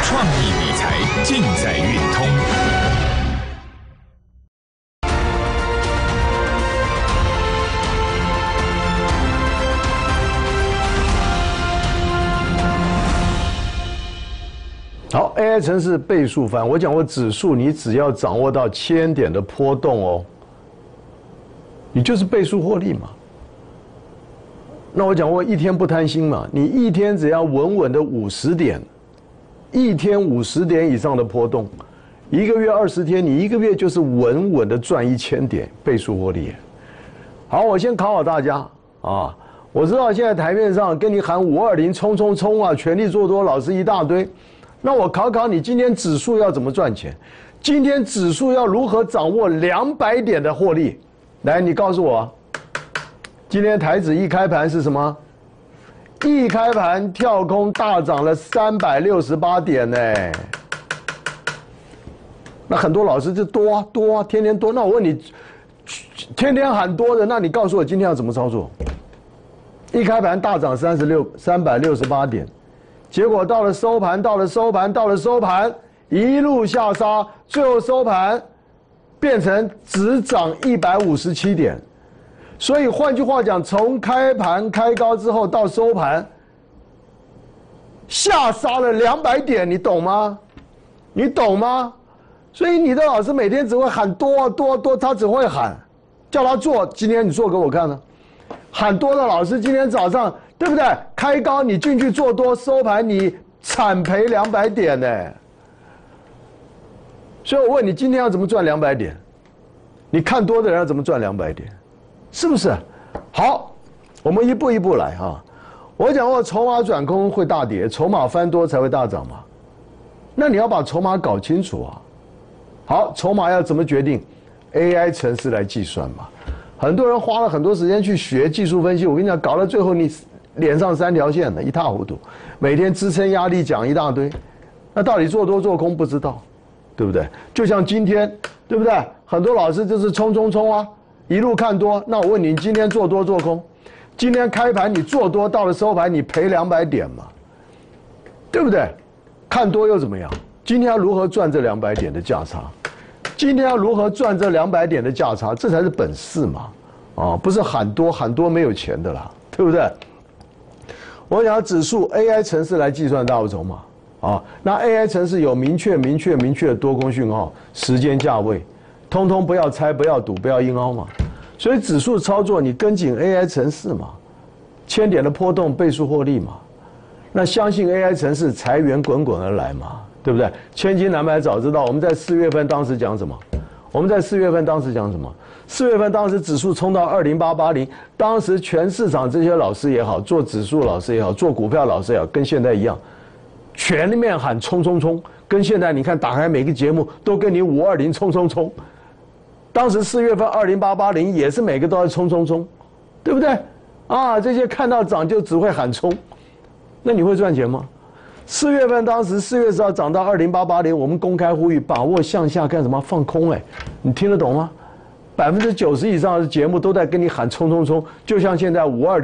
创意理财尽在运通。 好 ，AI 程式倍数翻，我讲过指数，你只要掌握到1000点的波动哦，你就是倍数获利嘛。那我讲过一天不贪心嘛，你一天只要稳稳的50点，一天50点以上的波动，一个月20天，你一个月就是稳稳的赚1000点倍数获利。好，我先考大家啊，我知道现在台面上跟你喊520冲冲冲啊，全力做多老师一大堆。那我考考你，今天指数要怎么赚钱？今天指数要如何掌握200点的获利？来，你告诉我，今天台指一开盘是什么？一开盘跳空大涨了368点呢。那很多老师就多啊，天天多。那我问你，天天喊多的，那你告诉我今天要怎么操作？一开盘大涨368点。结果到了收盘，一路下杀，最后收盘变成只涨157点。所以换句话讲，从开盘开高之后到收盘，下杀了200点，你懂吗？你懂吗？所以你的老师每天只会喊多，他只会喊，叫他做，今天你做给我看呢。喊多的老师今天早上。对不对？开高你进去做多，收盘你惨赔200点呢。所以我问你，今天要怎么赚200点？你看多的人要怎么赚200点？是不是？好，我们一步一步来哈。我讲过，筹码转空会大跌，筹码翻多才会大涨嘛。那你要把筹码搞清楚啊。好，筹码要怎么决定 ？AI 程式来计算嘛。很多人花了很多时间去学技术分析，我跟你讲，搞到最后你脸上3条线的一塌糊涂，每天支撑压力讲一大堆，那到底做多做空不知道，对不对？就像今天，对不对？很多老师就是冲啊，一路看多。那我问你，今天做多做空？今天开盘你做多，到了收盘你赔200点嘛，对不对？看多又怎么样？今天要如何赚这200点的价差？今天要如何赚这200点的价差？这才是本事嘛，啊，不是喊多没有钱的啦，对不对？我讲指数 AI 程式来计算大户筹码啊，那 AI 程式有明确的多空讯号、时间、价位，通通不要猜、不要赌、不要硬凹嘛。所以指数操作你跟紧 AI 程式嘛，1000点的波动倍数获利嘛，那相信 AI 程式财源滚滚而来嘛，对不对？千金难买早知道。我们在4月份当时讲什么？4月份当时指数冲到20880，当时全市场这些老师也好，做指数老师也好，做股票老师也好，跟现在一样，全面喊冲，跟现在你看打开每个节目都跟你520冲。当时4月份20880也是每个都在冲，对不对？啊，这些看到涨就只会喊冲，那你会赚钱吗？4月份当时4月10号涨到20880，我们公开呼吁把握向下干什么？放空你听得懂吗？90%以上的节目都在跟你喊冲，就像现在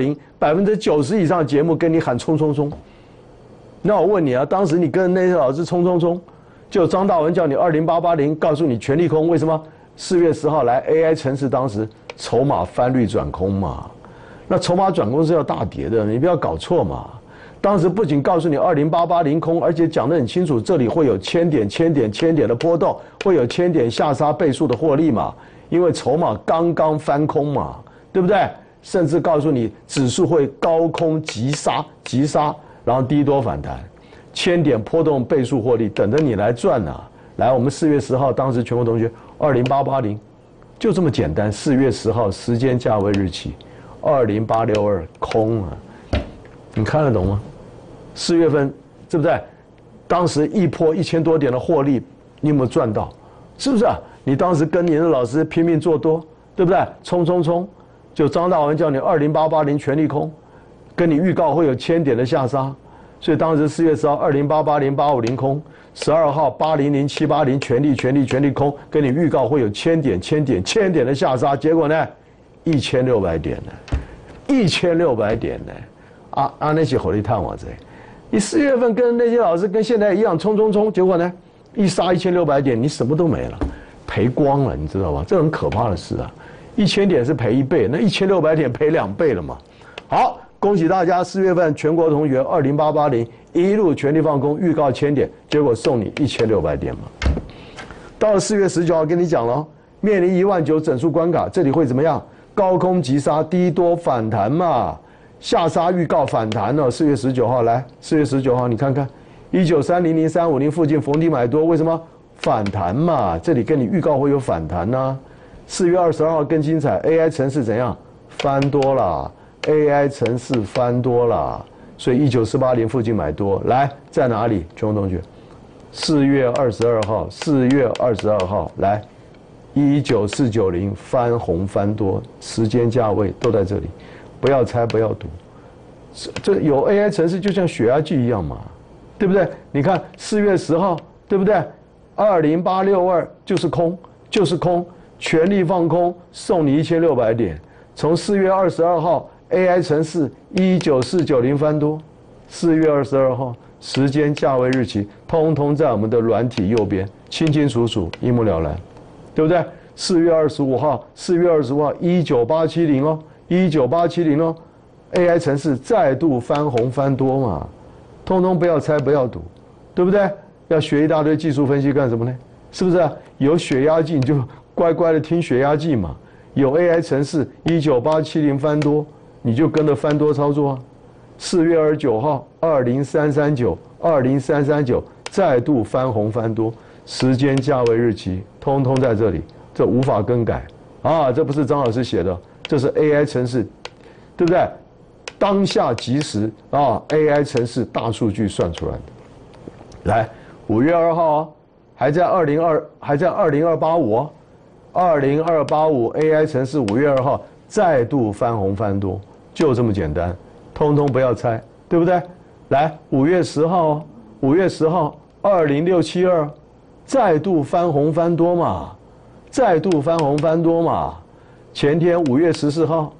520，90%以上的节目跟你喊冲。那我问你啊，当时你跟那些老师冲，就张大文叫你20880，告诉你全力空，为什么？4月10号来 AI 程式当时筹码翻绿转空嘛，那筹码转空是要大跌的，你不要搞错嘛。当时不仅告诉你20880空，而且讲得很清楚，这里会有1000点的波动，会有1000点下杀倍数的获利嘛，因为筹码刚翻空嘛，对不对？甚至告诉你指数会高空急杀，然后低多反弹，1000点波动倍数获利等着你来赚啊。来，我们4月10号当时全国同学20880，就这么简单。4月10号时间价位日期20862空啊，你看得懂吗？4月份对不对？当时一波1000多点的获利，你有没有赚到？是不是啊？你当时跟你的老师拼命做多，对不对？冲，就张大文叫你20880全力空，跟你预告会有1000点的下杀，所以当时4月10号2080850空，12号800780全力空，跟你预告会有1000点的下杀，结果呢，1600点呢，1600点呢，那是火力探我这， 你4月份跟那些老师跟现在一样冲，结果呢，一杀1600点，你什么都没了，赔光了，你知道吧？这很可怕的事啊！1000点是赔1倍，那1600点赔2倍了嘛。好，恭喜大家，4月份全国同学20880一路全力放空，预告1000点，结果送你1600点嘛。到了4月19号跟你讲了，面临19000整数关卡，这里会怎么样？高空急杀，低多反弹嘛。下杀预告反弹了，4月19号来，4月19号你看看，19300-350附近逢低买多，为什么？反弹嘛，这里跟你预告会有反弹呐。4月22号更精彩 ，AI 程式怎样？翻多了 ，AI 程式翻多了，所以19480附近买多，来在哪里？全国同学，4月22号来，19490翻红翻多，时间价位都在这里。不要猜，不要赌，这有 AI 程式就像血压计一样嘛，对不对？你看4月10号，对不对？20862就是空，全力放空，送你1600点。从4月22号 AI 程式19490翻多，4月22号时间、价位、日期，通通在我们的软体右边，清清楚楚，一目了然，对不对？4月25号19870哦。19870哦 ，AI 程式再度翻红翻多嘛，通通不要猜不要赌，对不对？要学一大堆技术分析干什么呢？是不是啊？有血压计你就乖乖的听血压计嘛，有 AI 程式19870翻多，你就跟着翻多操作啊。4月29号20339再度翻红翻多，时间、价位、日期通通在这里，这无法更改啊！这不是张老师写的。这是 AI 程式，对不对？当下即时啊 ，AI 程式大数据算出来的。来，5月2号啊，还在20285， 20285 AI 程式5月2号再度翻红翻多，就这么简单，通通不要猜，对不对？来，5月10号，5月10号20672再度翻红翻多嘛，前天5月14号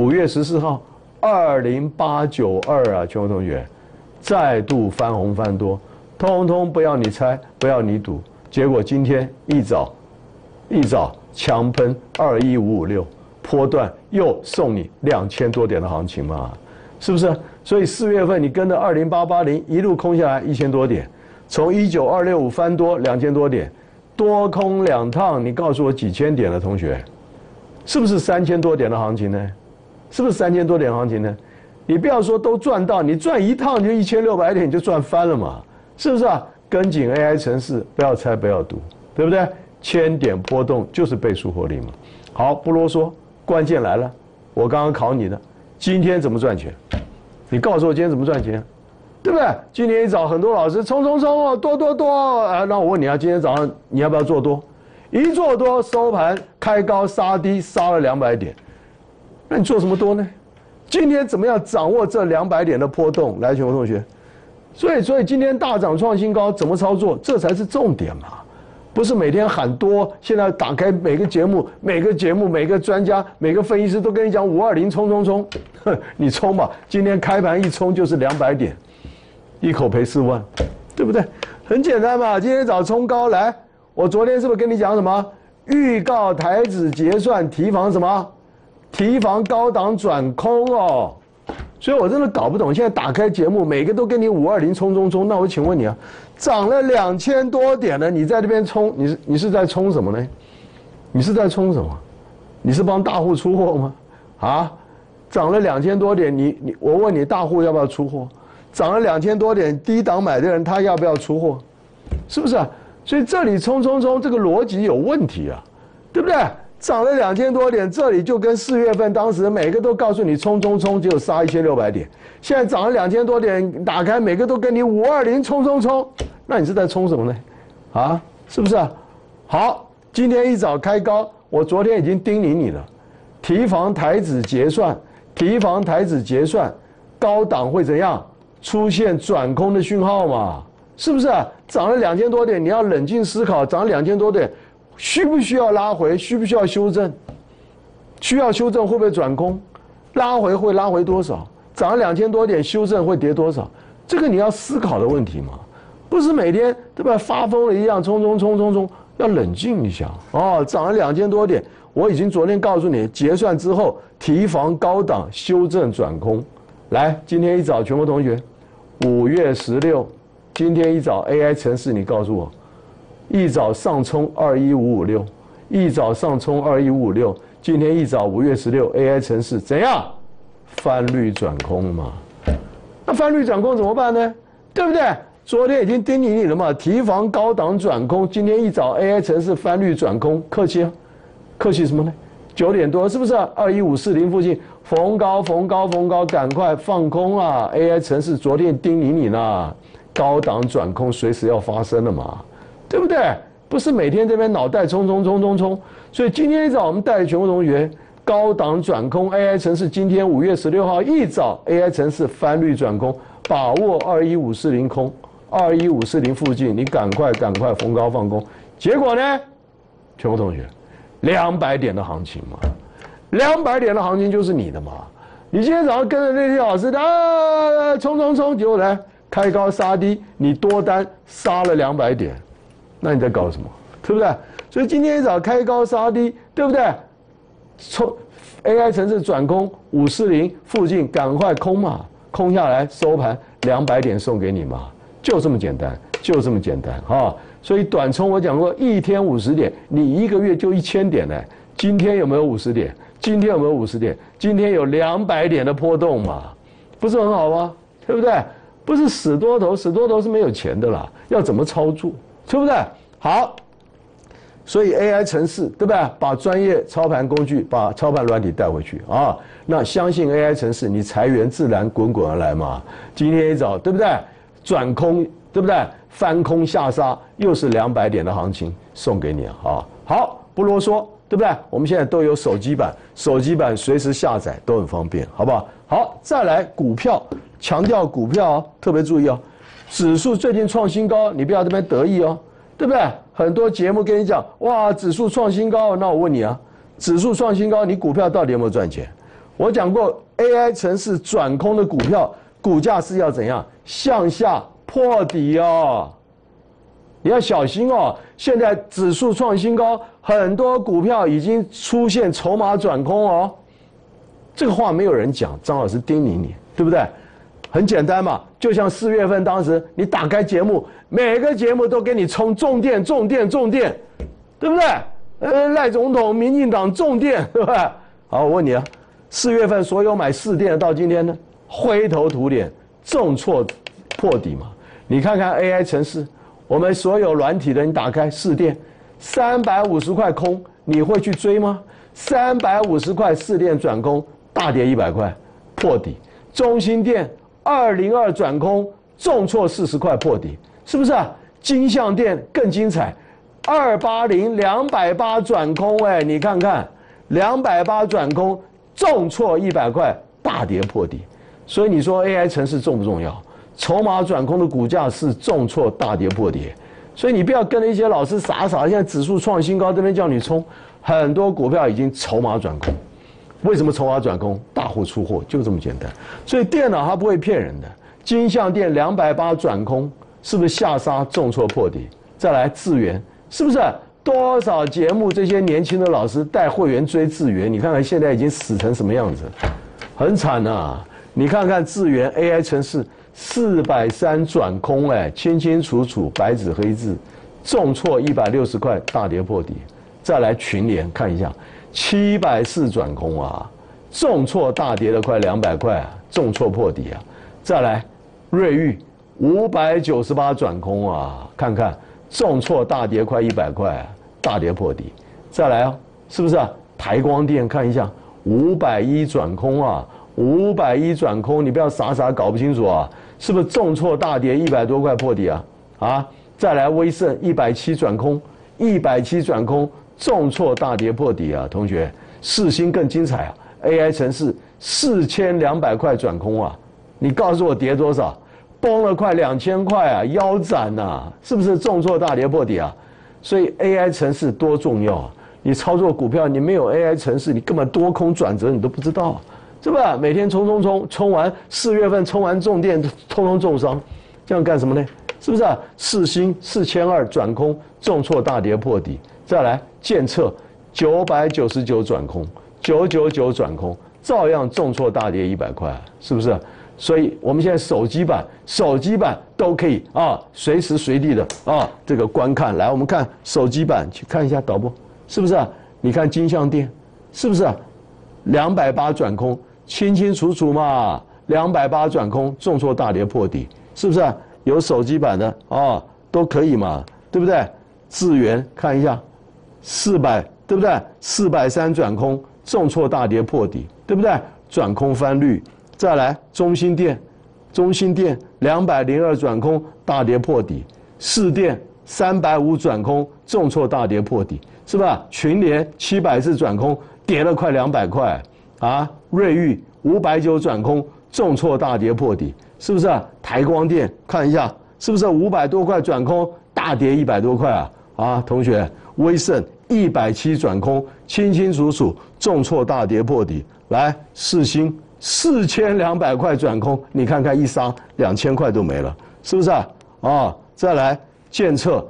20892啊，全国同学，再度翻红翻多，通通不要你猜，不要你赌，结果今天一早强喷21556，波段又送你2000多点的行情嘛，是不是？所以4月份你跟着20880一路空下来1000多点，从19265翻多2000多点，多空2趟，你告诉我几千点了，同学？是不是3000多点的行情呢？是不是3000多点的行情呢？你不要说都赚到，你赚一趟就1600点，你就赚翻了嘛？是不是啊？跟紧 AI 程式，不要猜，不要赌，对不对？1000点波动就是倍数获利嘛。好，不啰嗦，关键来了，我刚刚考你的，今天怎么赚钱？你告诉我今天怎么赚钱，对不对？今天一早很多老师冲哦，多啊，那我问你啊，今天早上你要不要做多？一做多收盘开高杀低，杀了200点，那你做什么多呢？今天怎么样掌握这200点的波动？来，全国同学，所以今天大涨创新高，怎么操作？这才是重点嘛，不是每天喊多。现在打开每个节目、每个专家、每个分析师都跟你讲520冲，你冲吧，今天开盘一冲就是200点，一口赔4万，对不对？很简单嘛，今天早冲高来。我昨天是不是跟你讲什么？预告台指结算提防什么？提防高档转空哦。所以我真的搞不懂，现在打开节目，每个都跟你520冲，那我请问你啊，涨了2000多点了，你在这边冲，你是在冲什么呢？你是在冲什么？你是帮大户出货吗？啊，涨了2000多点，我问你，大户要不要出货？涨了2000多点，低档买的人他要不要出货？是不是啊？所以这里冲，这个逻辑有问题啊，对不对？涨了2000多点，这里就跟4月份当时每个都告诉你冲，只有杀1600点。现在涨了2000多点，打开每个都跟你520冲，那你是在冲什么呢？啊，是不是啊？好，今天一早开高，我昨天已经叮咛你了，提防台指结算，高档会怎样？出现转空的讯号嘛？是不是啊？涨了2000多点，你要冷静思考，涨了2000多点，需不需要拉回？需不需要修正？需要修正会不会转空？拉回会拉回多少？涨了2000多点，修正会跌多少？ 这个你要思考的问题嘛，不是每天对吧发疯了一样冲，要冷静一下哦。涨了2000多点，我已经昨天告诉你，结算之后提防高档修正转空。来，今天一早全国同学，5月16，今天一早 AI 程式，你告诉我，一早上冲21556，一早上冲21556，今天一早5月16 AI 程式怎样？翻绿转空嘛。那翻绿转空怎么办呢？对不对？昨天已经叮咛你了嘛，提防高档转空。今天一早 AI 程式翻绿转空，客气啊，客气什么呢？9点多是不是21540附近逢高，赶快放空啊 ！AI 程式昨天叮咛你呢，高档转空随时要发生了嘛，对不对？不是每天这边脑袋冲，所以今天一早我们带全国同学高档转空 AI 程式，今天5月16号一早 AI 程式翻绿转空，把握21540空，21540附近你赶快逢高放空。结果呢，全国同学，200点的行情嘛，200点的行情就是你的嘛。你今天早上跟着那些老师的冲，结果呢开高杀低，你多单杀了200点，那你在搞什么？对不对？所以今天一早开高杀低，对不对？冲 AI 程式转空540附近赶快空嘛，空下来收盘200点送给你嘛，就这么简单哈。所以短冲我讲过，一天50点，你一个月就1000点呢。今天有没有50点？今天有没有50点？今天有200点的波动嘛，不是很好吗？对不对？不是死多头是没有钱的啦，要怎么操作，对不对？好，所以 AI 程式对不对？把专业操盘工具，把操盘软体带回去啊。那相信 AI 程式，你财源自然滚而来嘛。今天一早对不对？转空对不对？翻空下杀，又是200点的行情送给你啊！好，不啰嗦，对不对？我们现在都有手机版随时下载都很方便，好不好？好，再来股票，强调股票哦，特别注意哦，指数最近创新高，你不要这边得意哦，对不对？很多节目跟你讲，哇，指数创新高，那我问你啊，指数创新高，你股票到底有没有赚钱？我讲过 ，AI 程式转空的股票，股价是要怎样向下破底哦，你要小心哦。现在指数创新高，很多股票已经出现筹码转空哦。这个话没有人讲，张老师叮咛你，对不对？很简单嘛，就像4月份当时你打开节目，每个节目都给你冲重电，对不对？赖总统、民进党重电，对吧？好，我问你啊，4月份所有买4电的到今天呢，灰头土脸，重挫破底嘛。你看看 AI 程式，我们所有软体的，你打开4电，350块空，你会去追吗？350块4电转空，大跌100块，破底。中兴电202转空，重挫40块破底，是不是啊？金像电更精彩，280 280转空，你看看280转空，重挫100块，大跌破底。所以你说 AI 程式重不重要？筹码转空的股价是重挫大跌破底，所以你不要跟着一些老师傻，现在指数创新高，这边叫你冲，很多股票已经筹码转空。为什么筹码转空？大户出货，就这么简单。所以电脑它不会骗人的。金像电280转空，是不是下杀重挫破底？再来智原，是不是多少节目这些年轻的老师带会员追智原？你看看现在已经死成什么样子，很惨啊！你看看智原 AI 程式430转空，清清楚楚，白纸黑字，重挫160块，大跌破底。再来群联看一下。740转空啊，重挫大跌了快200块啊，重挫破底啊。再来瑞昱598转空啊，看看重挫大跌快100块啊，大跌破底。再来哦，是不是啊？台光电看一下510转空啊，510转空，你不要傻搞不清楚啊，是不是重挫大跌100多块破底啊？啊，再来威盛170转空，170转空。重挫大跌破底啊，同学，世芯更精彩啊 ！AI 程式4200块转空啊，你告诉我跌多少？崩了快2000块啊，腰斩呐，是不是重挫大跌破底啊？所以 AI 程式多重要啊！你操作股票，你没有 AI 程式，你根本多空转折你都不知道， 是吧？每天冲完4月份冲完重电，通通重伤，这样干什么呢？是不是啊？世芯4200转空，重挫大跌破底，再来建策999转空，999转空，照样重挫大跌100块，是不是？所以我们现在手机版都可以啊，随时随地的啊这个观看。来，我们看手机版，去看一下导播，是不是啊？你看金像电，是不是啊？280转空，清清楚楚嘛，280转空，重挫大跌破底，是不是啊？有手机版的啊，都可以嘛，对不对？智原看一下，400，对不对？430转空，重挫大跌破底，对不对？转空翻绿。再来中兴电202转空，大跌破底；市电350转空，重挫大跌破底，是吧？群联704转空，跌了快200块啊！瑞昱590转空，重挫大跌破底，是不是啊？台光电看一下，是不是500多块转空，大跌100多块啊？啊，同学，威盛170转空，清清楚楚，重挫大跌破底。来，世芯4200块转空，你看看一杀2000块都没了，是不是啊？啊，再来建策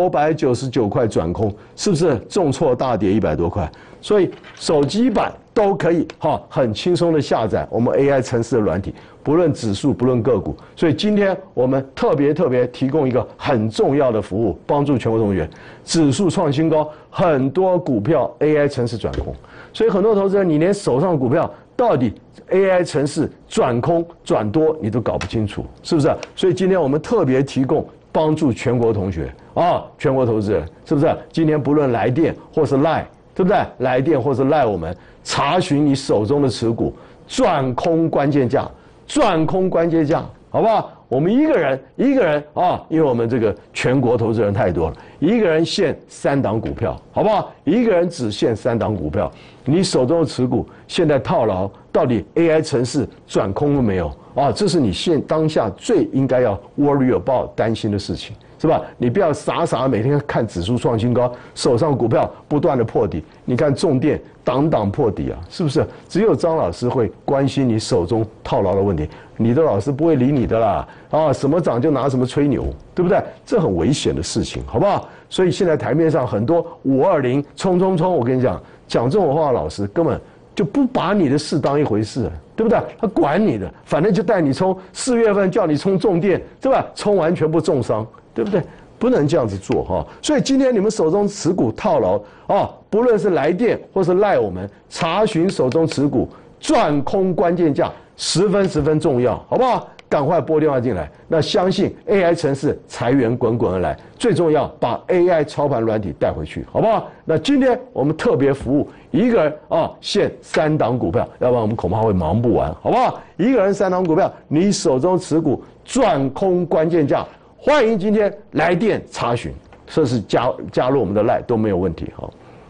999块转空，是不是重挫大跌100多块？所以手机版都可以哈，很轻松的下载我们 AI 程式的软体，不论指数，不论个股。所以今天我们特别提供一个很重要的服务，帮助全国同学指数创新高，很多股票 AI 程式转空。所以很多投资人，你连手上股票到底 AI 程式转空转多你都搞不清楚，是不是？所以今天我们特别提供帮助全国同学啊，全国投资人，是不是？今天不论来电或是 Line， 对不对？来电或是 Line 我们查询你手中的持股转空关键价，好不好？我们一个人啊，因为我们这个全国投资人太多了，一个人限3档股票，好不好？一个人只限3档股票。你手中的持股现在套牢，到底 AI 程式转空了没有啊？这是你当下最应该要 worry about 担心的事情，是吧？你不要傻每天看指数创新高，手上股票不断的破底。你看重电档破底啊，是不是？只有张老师会关心你手中套牢的问题，你的老师不会理你的啦。啊，什么涨就拿什么吹牛，对不对？这很危险的事情，好不好？所以现在台面上很多520冲，我跟你讲这种话的老师根本就不把你的事当一回事，对不对？他管你的，反正就带你冲，4月份叫你冲重电，对吧？冲完全部重伤，对不对？不能这样子做哈。所以今天你们手中持股套牢啊，不论是来电或是赖我们查询手中持股转空关键价，十分重要，好不好？赶快拨电话进来。那相信 AI 程式财源滚而来，最重要把 AI 操盘软体带回去，好不好？那今天我们特别服务一个人啊，限3档股票，要不然我们恐怕会忙不完，好不好？一个人3档股票，你手中持股转空关键价，欢迎今天来电查询，这是加入我们的 LINE 都没有问题哈。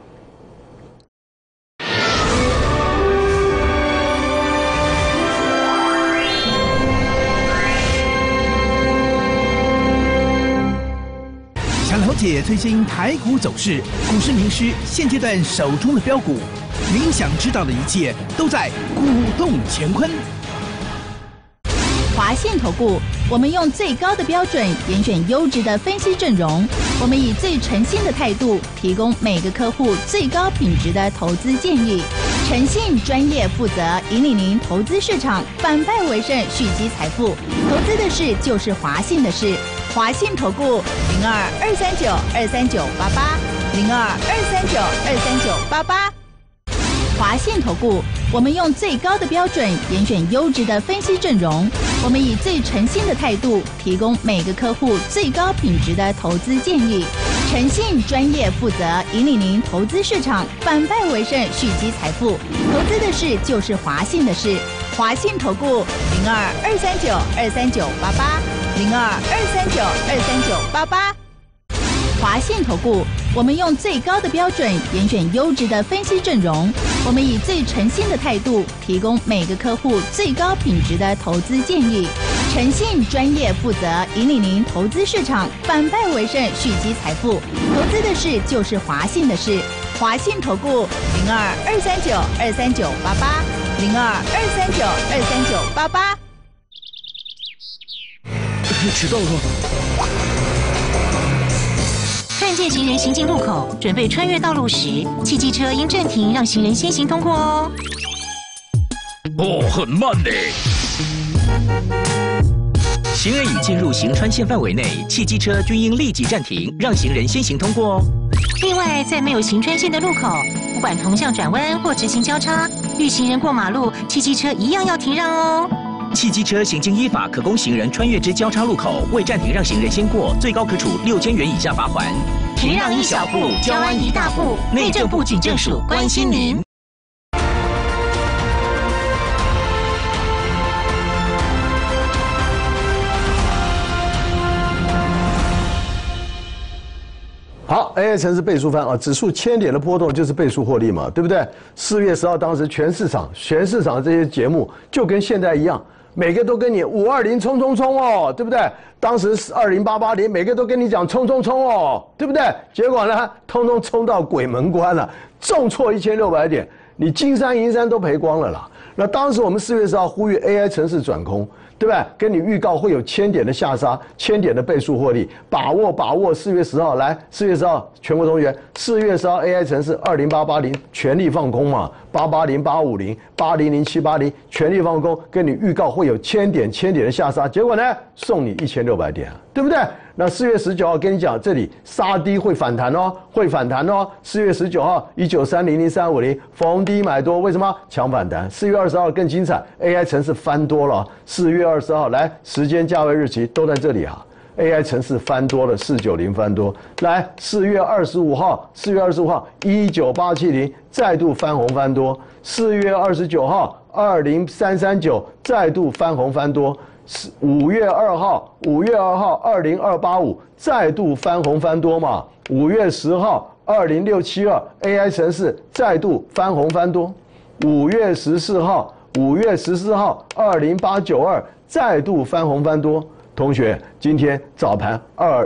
想了解最新台股走势，股市名师现阶段手中的标股，您想知道的一切都在股动乾坤。 华信投顾，我们用最高的标准严选优质的分析阵容，我们以最诚信的态度提供每个客户最高品质的投资建议，诚信、专业、负责，引领您投资市场反败为胜，蓄积财富。投资的事就是华信的事。华信投顾02-239-23988，02-239-23988。华信投顾，我们用最高的标准严选优质的分析阵容，我们以最诚信的态度提供每个客户最高品质的投资建议，诚信、专业、负责，引领您投资市场反败为胜，蓄积财富。投资的事就是华信的事。华信投顾02-239-23988，02-239-23988。华信投顾，我们用最高的标准严选优质的分析阵容，我们以最诚信的态度提供每个客户最高品质的投资建议，诚信、专业、负责，引领您投资市场反败为胜，蓄积财富。投资的事就是华信的事。 华信投顾02-239-23988，02-239-23988。 迟到了。 看见行人行进路口，准备穿越道路时，汽机车应暂停，让行人先行通过哦。 哦，很慢呢。行人已进入行穿线范围内，汽机车均应立即暂停，让行人先行通过哦。 另外，在没有行穿线的路口，不管同向转弯或直行交叉，遇行人过马路，汽机车一样要停让哦。 汽机车行经依法可供行人穿越之交叉路口，未暂停让行人先过，最高可处6000元以下罚锾。 停让一小步，交安一大步。内政部警政署关心您。 好 ，AI 城市倍数翻啊，指数1000点的波动就是倍数获利嘛，对不对？4月10号当时全市场这些节目就跟现在一样，每个都跟你520冲冲冲哦，对不对？当时20880，每个都跟你讲冲冲冲哦，对不对？结果呢，通通冲到鬼门关了，重挫1600点，你金山银山都赔光了啦。那当时我们4月10号呼吁 AI 城市转空。对吧？跟你预告会有1000点的下杀，1000点的倍数获利，把握。4月10号来，4月10号，全国同学，4月10号 AI 城市20880全力放空嘛，880、850、800、780全力放空，跟你预告会有1000点的下杀，结果呢，送你1600点，对不对？那4月19号跟你讲，这里杀低会反弹哦，会反弹哦。4月19号193000350逢低买多，为什么？抢反弹。4月20号更精彩 ，AI 城市翻多了。4月20号来，时间、价位、日期都在这里啊。AI 城市翻多了，490翻多。来，4月25号19870再度翻红翻多。4月29号20339再度翻红翻多。5月2号20285再度翻红翻多嘛，5月10号20672 AI 城市再度翻红翻多，5月14号20892再度翻红翻多。同学，今天早盘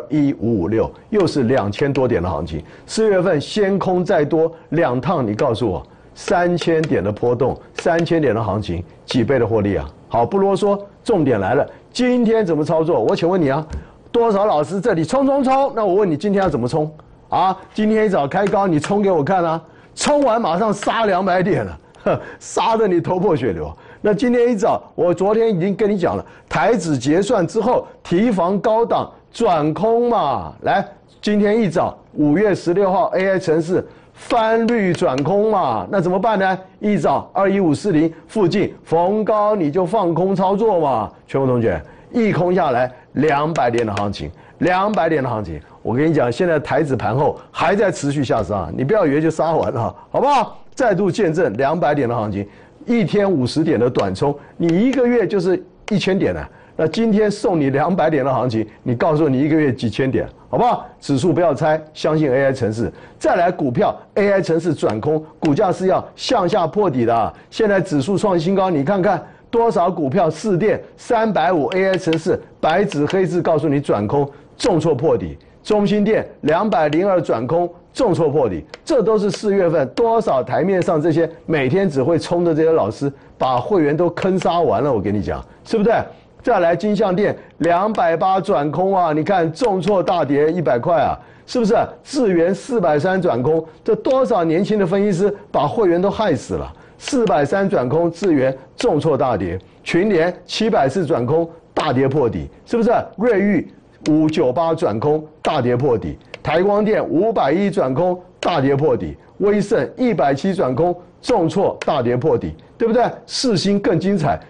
21556又是2000多点的行情，4月份先空再多2趟，你告诉我3000点的波动，3000点的行情，几倍的获利啊？好，不啰嗦，重点来了，今天怎么操作？我请问你啊，多少老师这里冲，那我问你，今天要怎么冲啊？今天一早开高，你冲给我看啊，冲完马上杀200点了，杀得你头破血流。那今天一早，我昨天已经跟你讲了，台指结算之后提防高档转空嘛，来，今天一早5月16号 AI 城市翻绿转空嘛，那怎么办呢？一早21540附近逢高你就放空操作嘛。全国同学，一空下来200点的行情，200点的行情，我跟你讲，现在台指盘后还在持续下杀，你不要以为就杀完了，好不好？再度见证200点的行情，一天50点的短冲，你一个月就是1000点了。那今天送你200点的行情，你告诉你一个月几千点，好不好？指数不要猜，相信 AI 城市。再来股票 AI 城市转空，股价是要向下破底的。现在指数创新高，你看看多少股票4电350 AI 城市白纸黑字告诉你转空，重挫破底。中兴电202转空，重挫破底。这都是4月份多少台面上这些每天只会冲的这些老师，把会员都坑杀完了。我跟你讲，是不是？再来金像电280转空啊，你看重挫大跌100块啊，是不是？智原430转空，这多少年轻的分析师把会员都害死了。430转空，智原重挫大跌。群联740转空，大跌破底，是不是？瑞昱598转空，大跌破底。台光电510转空，大跌破底。威盛170转空，重挫大跌破底，对不对？世芯更精彩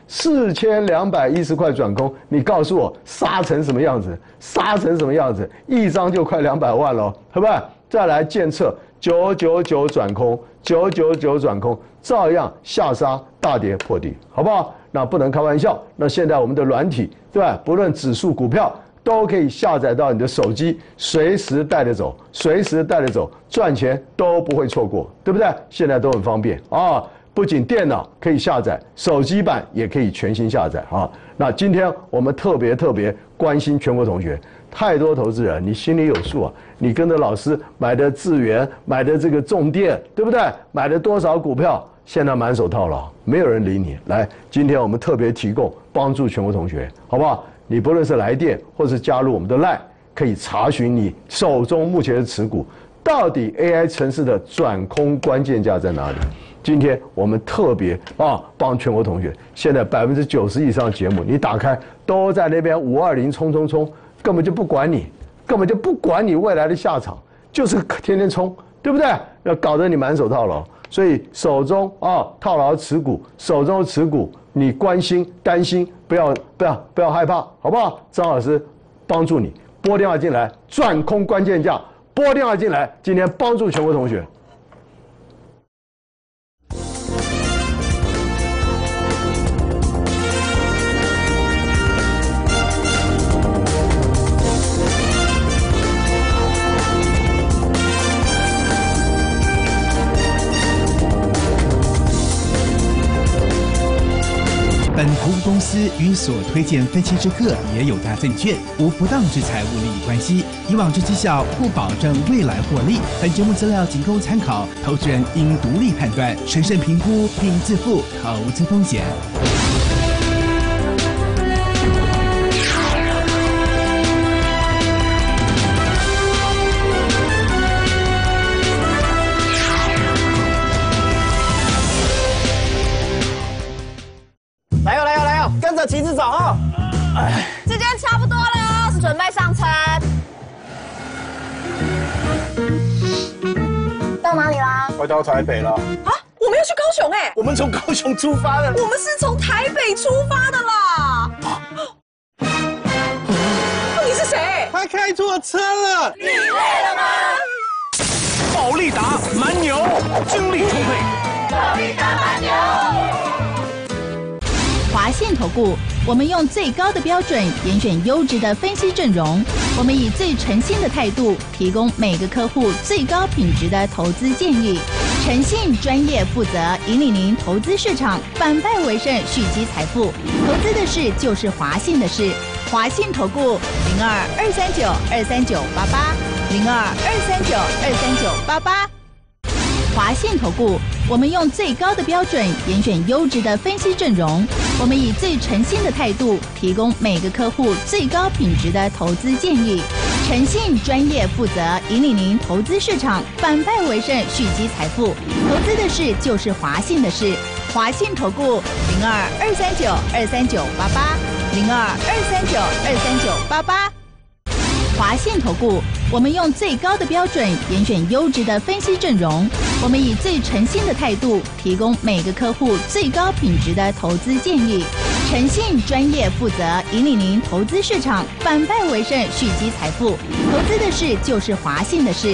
，4210块转空，你告诉我杀成什么样子？杀成什么样子？一张就快200万了，好不好？再来建测999转空，999转空，照样下杀大跌破底，好不好？那不能开玩笑。那现在我们的软体，对吧？不论指数股票，都可以下载到你的手机，随时带着走，随时带着走，赚钱都不会错过，对不对？现在都很方便啊！不仅电脑可以下载，手机版也可以全新下载啊！那今天我们特别关心全国同学， 太多投资人，你心里有数啊。你跟着老师买的智原，买的这个重电，对不对？买了多少股票，现在满手套牢，没有人理你。来，今天我们特别提供帮助全国同学，好不好？你不论是来电或是加入我们的 LINE， 可以查询你手中目前的持股，到底 AI 程式的转空关键价在哪里？今天我们特别帮全国同学，现在90%以上的节目你打开都在那边520冲，根本就不管你，根本就不管你未来的下场，就是天天冲，对不对？要搞得你满手套牢，所以手中套牢持股，手中的持股你关心担心，不要害怕，好不好？张老师帮助你，拨电话进来，转空关键价，拨电话进来，今天帮助全国同学。 本投顾公司与所推荐分期之客也有大证券无不当之财务利益关系，以往之绩效不保证未来获利。本节目资料仅供参考，投资人应独立判断、审慎评估并自负投资风险。 来哦，跟着旗子走哦。 时间差不多了哦，准备上车。到哪里啦？ 快到台北了。 啊，我们要去高雄哎！ 我们从高雄出发的。 我们是从台北出发的啦。你是谁？ 他开错车了。 你累了吗？ 保利达蛮牛，精力充沛。 保利达蛮牛。 华信投顾，我们用最高的标准严选优质的分析阵容，我们以最诚信的态度提供每个客户最高品质的投资建议，诚信、专业、负责，引领您投资市场反败为胜，蓄积财富。投资的事就是华信的事，华信投顾02-239-23988，02-239-23988。华信投顾，我们用最高的标准严选优质的分析阵容，我们以最诚信的态度提供每个客户最高品质的投资建议，诚信、专业、负责，引领您投资市场反败为胜，蓄积财富。投资的事就是华信的事，华信投顾02-239-23988，02-239-23988。华信投顾，我们用最高的标准严选优质的分析阵容，我们以最诚信的态度提供每个客户最高品质的投资建议，诚信、专业、负责，引领您投资市场反败为胜，蓄积财富。投资的事就是华信的事。